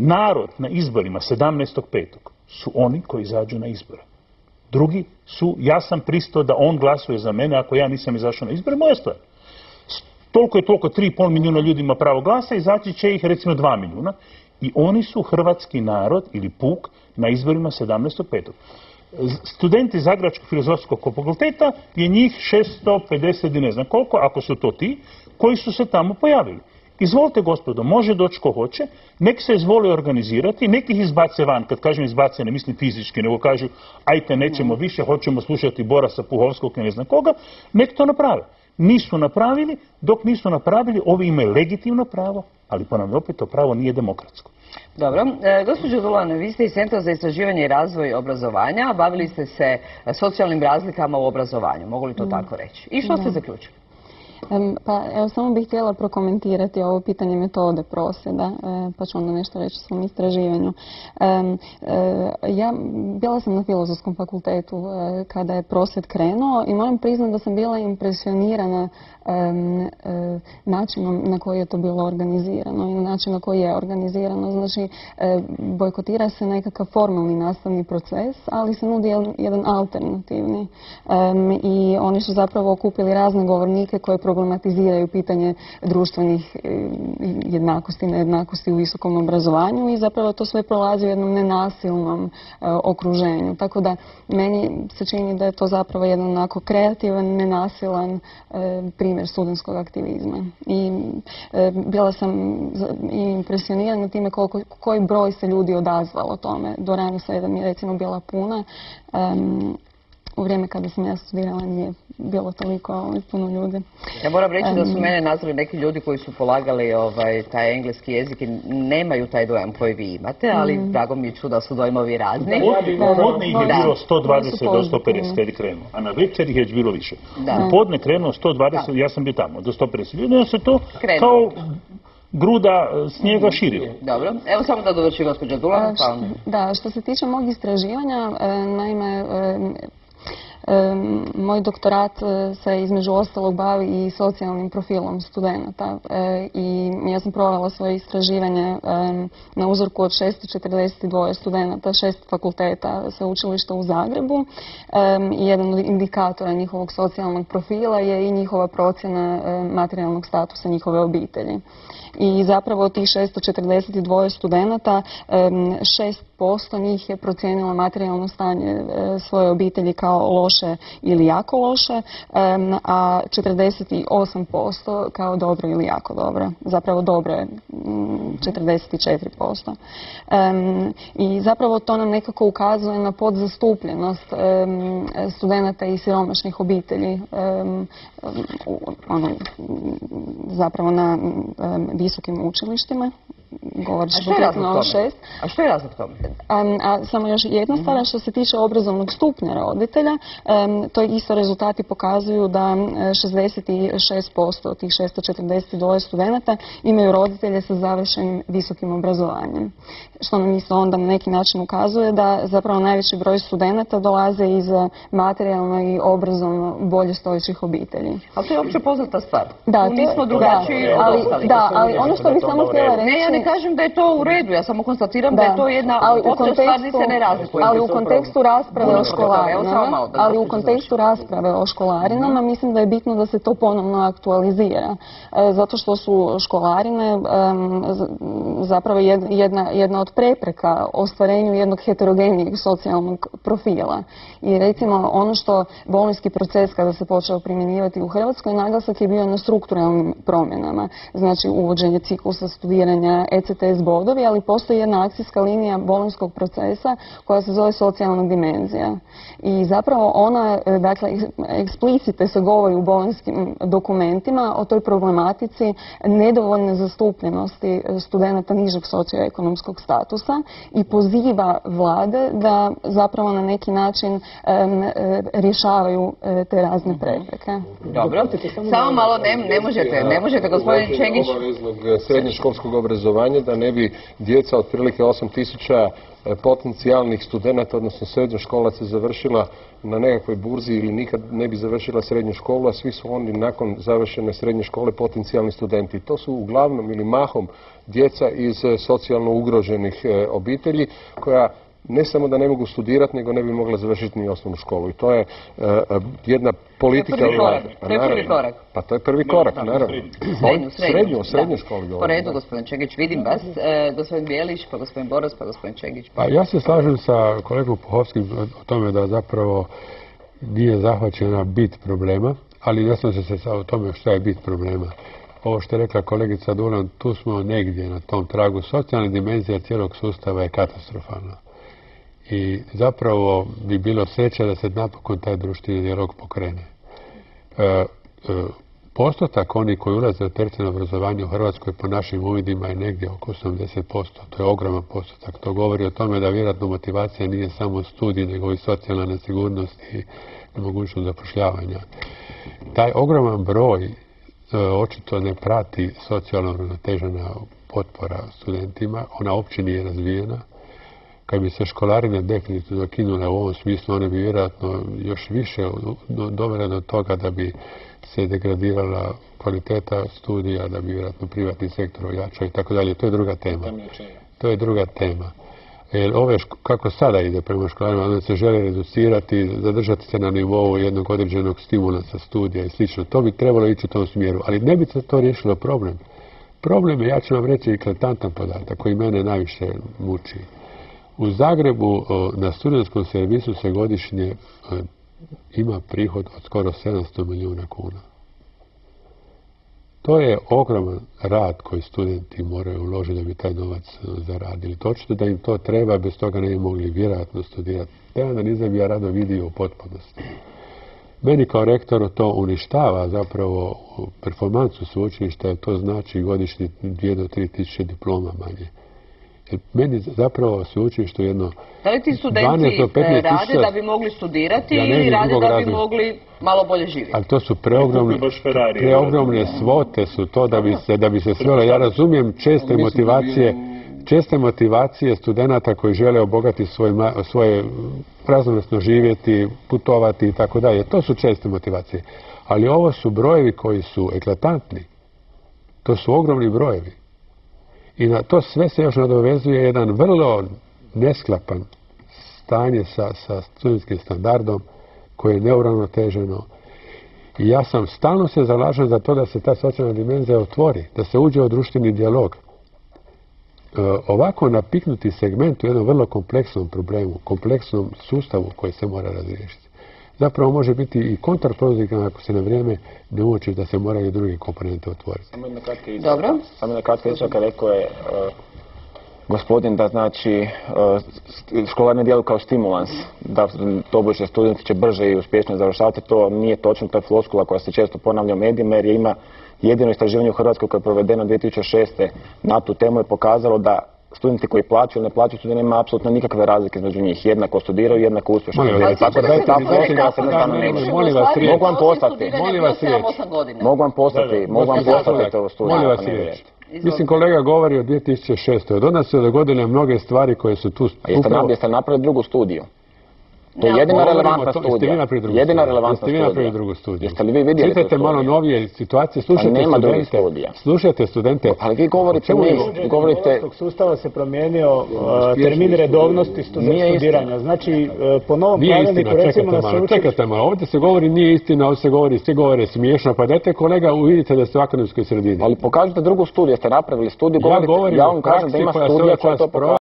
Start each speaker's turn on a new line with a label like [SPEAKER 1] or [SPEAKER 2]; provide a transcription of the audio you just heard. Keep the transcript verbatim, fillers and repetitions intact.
[SPEAKER 1] Narod na izborima sedamnaestog petog su oni koji izađu na izbore. Drugi su, ja sam pristao da on glasuje za mene ako ja nisam izašao na izbore, moja stvar. Toliko je toliko, tri i pol milijuna ljudi ima pravo glasa, izaći će ih recimo dva milijuna. I oni su hrvatski narod ili puk na izborima sedamnaestog petog Studenti Zagrebačkog filozofskog fakulteta je njih šesto pedeset i ne znam koliko, ako su to ti, koji su se tamo pojavili. Izvolite gospodo, može doći ko hoće, nek se izvoli organizirati, nek ih izbace van, kad kažem izbace ne mislim fizički, nego kažu ajte nećemo više, hoćemo slušati Borasa Puhovskog i ne znam koga, nek to naprave. Nisu napravili, dok nisu napravili, ovi imaju legitimno pravo, ali ponavljam opet, to pravo nije demokratsko.
[SPEAKER 2] Dobro. E, gospođo Dulan, vi ste iz Centra za istraživanje i razvoj obrazovanja, bavili ste se socijalnim razlikama u obrazovanju, mogu li to tako reći? I što ste zaključili?
[SPEAKER 3] Pa evo, samo bih htjela prokomentirati ovo pitanje metode prosvjeda, pa ću onda nešto reći o svom istraživanju. Ja bila sam na Filozofskom fakultetu kada je prosvjed krenuo i moram priznati da sam bila impresionirana načinom na koji je to bilo organizirano i na način na koji je organizirano. Znači, bojkotira se nekakav formalni nastavni proces, ali se nudi jedan alternativni. I oni su zapravo okupili razne govornike koje problematiziraju pitanje društvenih jednakosti i nejednakosti u visokom obrazovanju i zapravo to sve prolazi u jednom nenasilnom okruženju. Tako da meni se čini da je to zapravo jedan onako kreativan, nenasilan primjer studentskog aktivizma. I bila sam impresionirana time koliko, koji broj se ljudi odazvalo tome. Do rano sedam je recimo bila puna. U vrijeme kada sam ja studirala nije bilo toliko puno ljudi.
[SPEAKER 2] Ja moram reći da su mene nazvali neki ljudi koji su polagali ovaj, taj engleski jezik i nemaju taj dojam koji vi imate, ali mm. drago mi je čuo da su dojmovi razni.
[SPEAKER 1] Podne ih je bilo sto dvadeset do sto pedeset kad je krenuo, a na večer ih je bilo više. Da. U podne krenuo sto dvadeset, ja sam bio tamo, do sto pedeset ljudi, onda se to krenuo. Kao gruda snijega širilo.
[SPEAKER 2] Dobro, evo samo da dovrši gospođa Dulan. Pa...
[SPEAKER 3] Da, što se tiče mog istraživanja, naime, moj doktorat se između ostalog bavi i socijalnim profilom studenata i ja sam provela svoje istraživanje na uzorku od šesto četrdeset dva studenata, šest fakulteta sveučilišta u Zagrebu i jedan od indikatora njihovog socijalnog profila je i njihova procjena materijalnog statusa njihove obitelji. I zapravo od tih šesto četrdeset dva studenata, šest posto njih je procijenilo materijalno stanje svoje obitelji kao loše ili jako loše, a četrdeset osam posto kao dobro ili jako dobro. Zapravo dobro je četrdeset četiri posto. I zapravo to nam nekako ukazuje na podzastupljenost studenata iz siromašnih obitelji, ono, zapravo na visokim učilištima. Govoriš konkretno o šest.
[SPEAKER 2] A što je razlog tome?
[SPEAKER 3] A, a samo još jedna stvar, što se tiče obrazovnog stupnja roditelja, um, to isto rezultati pokazuju da šezdeset šest posto od tih šesto četrdeset dva studenata imaju roditelje sa završenim visokim obrazovanjem. Što nam isto onda na neki način ukazuje da zapravo najveći broj studenata dolaze iz materijalno i obrazovno bolje stojećih obitelji.
[SPEAKER 2] Ali to je opće poznata stvar.
[SPEAKER 3] Da,
[SPEAKER 2] tu nismo drugačiji
[SPEAKER 3] da, ali, da, ali ono što bih samo htjela reći...
[SPEAKER 2] Ne, ja ne kažem da je to u redu, ja samo konstatiram da, da je to jedna opća stvar gdje se ne razlikuje.
[SPEAKER 3] Ali u kontekstu rasprave o školarinama, ali u kontekstu rasprave o školarinama mislim da je bitno da se to ponovno aktualizira. E, zato što su školarine um, zapravo jedna, jedna od prepreka ostvarenju jednog heterogenijeg socijalnog profila. I recimo ono što bolonjski proces kada se počeo primjenjivati u Hrvatskoj, naglasak je bio na strukturalnim promjenama. Znači uvođenje ciklusa studiranja, E C T S bodovi, ali postoji jedna akcijska linija bolonjskog procesa koja se zove socijalna dimenzija. I zapravo ona, dakle, eksplicite se govori u bolonjskim dokumentima o toj problematici nedovoljne zastupljenosti studenata nižeg socioekonomskog statusa i poziva vlade da zapravo na neki način um, rješavaju te razne prepreke.
[SPEAKER 2] Dobro, samo malo ne, ne možete, ne možete gospodin Čengić.
[SPEAKER 4] Obaveznog srednjoškolskog obrazovanja da ne bi djeca otprilike osam tisuća potencijalnih studenata, odnosno srednjoškolaca završila na nekakvoj burzi ili nikad ne bi završila srednju školu, a svi su oni nakon završene srednje škole potencijalni studenti. To su uglavnom ili mahom djeca iz socijalno ugroženih obitelji koja ne samo da ne mogu studirati, nego ne bi mogla završiti ni osnovnu školu. I to je uh, jedna politika...
[SPEAKER 2] To je prvi korak. To je prvi korak.
[SPEAKER 4] Pa to je prvi korak, naravno.
[SPEAKER 2] Srednju,
[SPEAKER 4] srednju. U srednju školu govorim.
[SPEAKER 2] Po redu, gospodin Čegić, vidim vas. E, gospodin Bijelić, pa gospodin Boros, pa gospodin Čegić. Pa...
[SPEAKER 5] Pa ja se slažem sa kolegom Puhovskim o tome da zapravo nije zahvaćena bit problema, ali ne slažem se sa o tome što je bit problema. Ovo što je rekla kolegica Dulan, tu smo negdje na tom tragu. Socijalna dimenzija cijelog sustava je katastrofalna. I zapravo bi bilo sreća da se napokon taj društveni dijalog pokrene. E, e, postotak oni koji ulaze u tercijarno obrazovanje u Hrvatskoj po našim uvidima je negdje oko osamdeset posto. To je ogroman postotak. To govori o tome da vjerojatno motivacija nije samo studij, nego i socijalna nesigurnost i nemogućnost zapošljavanja. Taj ogroman broj e, očito ne prati socijalno uravnotežena potpora studentima. Ona uopće nije razvijena. Kad bi se školarine definitivno dokinule u ovom smislu, one bi vjerojatno još više dovele do toga da bi se degradirala kvaliteta studija, da bi vjerojatno privatni sektor ojačao i tako dalje. To je druga tema. To je druga tema. Jer ove, kako sada ide prema školarima, one se žele reducirati, zadržati se na nivou jednog određenog stimulansa studija i slično. To bi trebalo ići u tom smjeru, ali ne bi se to riješilo problem. Problem je, ja ću vam reći, eklatantan podatak koji mene najviše muči. U Zagrebu na studentskom servisu se godišnje ima prihod od skoro sedamsto milijuna kuna. To je ogroman rad koji studenti moraju uložiti da bi taj novac zaradili. Točno da im to treba, bez toga ne bi mogli vjerojatno studirati. Taj analizam ja rado vidio u potpunosti. Meni kao rektoru to uništava zapravo performansu sveučilišta, jer to znači godišnje dvije do tri tisuće diploma manje. Meni zapravo sveučilište jedno...
[SPEAKER 2] Da li ti studenti rade da bi mogli studirati ja ili rade da bi mogli malo bolje živjeti?
[SPEAKER 5] Ali to su preogromne, preogromne svote su to da bi se, da bi se svelo. Ja razumijem česte motivacije, česte motivacije studenata koji žele obogati svoje, svoje raznovrsno živjeti, putovati i tako dalje. To su česte motivacije. Ali ovo su brojevi koji su eklatantni. To su ogromni brojevi. I na to sve se još nadovezuje jedan vrlo nesklapan stanje sa, sa studentskim standardom koje je neuravnoteženo. I ja sam stalno se zalažem za to da se ta socijalna dimenzija otvori, da se uđe u društveni dijalog. E, ovako napiknuti segment u jednom vrlo kompleksnom problemu, kompleksnom sustavu koji se mora razriješiti. Zapravo može biti i kontraproduktivan ako se na vrijeme ne uoči da se moraju druge komponente otvoriti.
[SPEAKER 2] Samo jedna kratka izjava. Dobro.
[SPEAKER 6] Samo jedna kratka izjava kad rekao je uh, gospodin da znači uh, školarni djeluju kao stimulans, da tobože studenti će brže i uspješno završavati. To nije točno, to je floskula koja se često ponavlja u medijima jer je ima jedino istraživanje u Hrvatskoj koje je provedeno dvije tisuće šeste na tu temu je pokazalo da studenti koji plaćaju ili ne plaćaju studenti nema apsolutno nikakve razlike između njih. Jednako studiraju, jednako uspješno. Tako da je ta floskula se jednostavno ne može. Mogu vam poslati. Mogu vam poslati. Mogu vam poslati to studiju.
[SPEAKER 5] Molim vas riječ. Mislim, kolega govori o dvije tisuće šeste. Od onda se dogodile mnoge stvari koje su tu...
[SPEAKER 6] A jeste, upravo... jeste napravili drugu studiju? To je jedina relevantna studija. Jedina relevantna studija.
[SPEAKER 5] Jeste vi napravili drugu studiju?
[SPEAKER 6] Jeste li vi vidjeli tu studiju?
[SPEAKER 5] Čitajte malo novije situacije, slušajte studente. Slušajte studente.
[SPEAKER 6] Ali vi govorite mi, govorite...
[SPEAKER 7] Iz sustava se promijenio termin redovnosti studiranja. Znači, po novom pravilniku recimo na sveučilištu...
[SPEAKER 5] Čekajte malo, ovdje se govori nije istina, ovdje se govori, svi govore smiješno, pa dajte kolega uvidite da ste u akademskoj sredini.
[SPEAKER 6] Ali pokažite drugu studiju, jeste napravili studiju, ja vam kažem da ima studija koja to pokazuje.